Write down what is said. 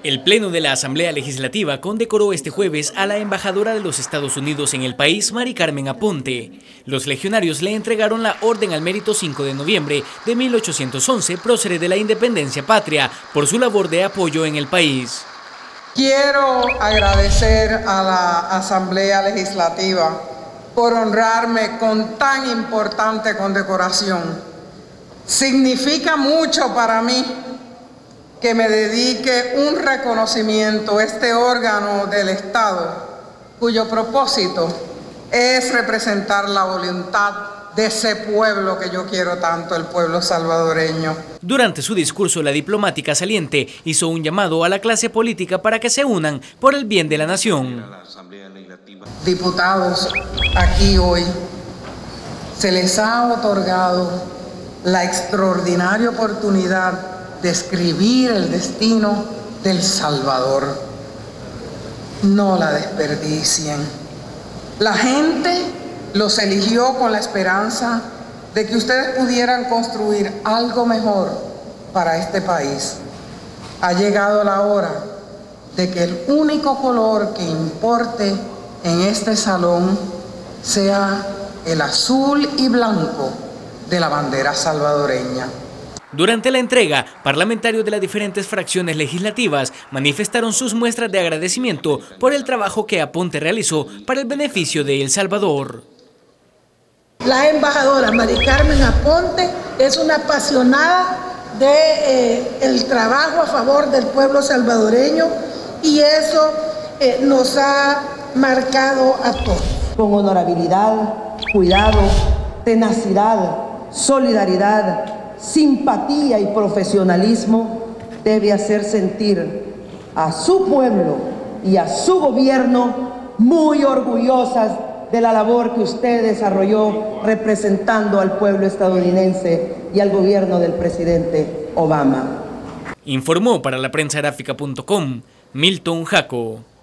El Pleno de la Asamblea Legislativa condecoró este jueves a la embajadora de los Estados Unidos en el país, Mari Carmen Aponte. Los legionarios le entregaron la Orden al Mérito 5 de noviembre de 1811, prócer de la independencia patria, por su labor de apoyo en el país. Quiero agradecer a la Asamblea Legislativa por honrarme con tan importante condecoración. Significa mucho para mí que me dedique un reconocimiento a este órgano del Estado, cuyo propósito es representar la voluntad de ese pueblo que yo quiero tanto, el pueblo salvadoreño. Durante su discurso, la diplomática saliente hizo un llamado a la clase política para que se unan por el bien de la nación. Diputados, aquí hoy se les ha otorgado la extraordinaria oportunidad de escribir el destino del Salvador. No la desperdicien. La gente los eligió con la esperanza de que ustedes pudieran construir algo mejor para este país. Ha llegado la hora de que el único color que importe en este salón sea el azul y blanco de la bandera salvadoreña. Durante la entrega, parlamentarios de las diferentes fracciones legislativas manifestaron sus muestras de agradecimiento por el trabajo que Aponte realizó para el beneficio de El Salvador. La embajadora Mari Carmen Aponte es una apasionada del trabajo a favor del pueblo salvadoreño y eso nos ha marcado a todos. Con honorabilidad, cuidado, tenacidad, solidaridad, simpatía y profesionalismo debe hacer sentir a su pueblo y a su gobierno muy orgullosas de la labor que usted desarrolló representando al pueblo estadounidense y al gobierno del presidente Obama. Informó para la prensagráfica.com Milton Jaco.